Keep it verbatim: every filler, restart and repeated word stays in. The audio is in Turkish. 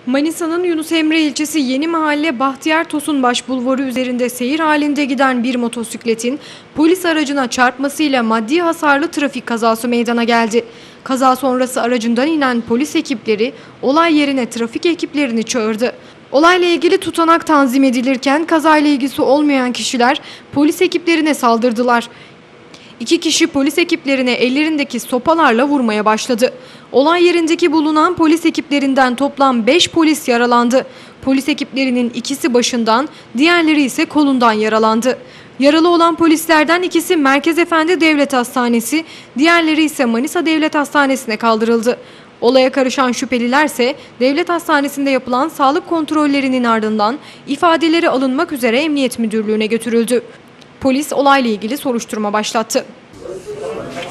Manisa'nın Yunus-Emre ilçesi Yenimahalle Bahtiyar Tosunbaş Bulvarı üzerinde seyir halinde giden bir motosikletin polis aracına çarpmasıyla maddi hasarlı trafik kazası meydana geldi. Kaza sonrası aracından inen polis ekipleri olay yerine trafik ekiplerini çağırdı. Olayla ilgili tutanak tanzim edilirken kazayla ilgisi olmayan kişiler polis ekiplerine saldırdılar. İki kişi polis ekiplerine ellerindeki sopalarla vurmaya başladı. Olay yerindeki bulunan polis ekiplerinden toplam beş polis yaralandı. Polis ekiplerinin ikisi başından, diğerleri ise kolundan yaralandı. Yaralı olan polislerden ikisi Merkezefendi Devlet Hastanesi, diğerleri ise Manisa Devlet Hastanesi'ne kaldırıldı. Olaya karışan şüpheliler ise Devlet Hastanesi'nde yapılan sağlık kontrollerinin ardından ifadeleri alınmak üzere Emniyet Müdürlüğü'ne götürüldü. Polis olayla ilgili soruşturma başlattı.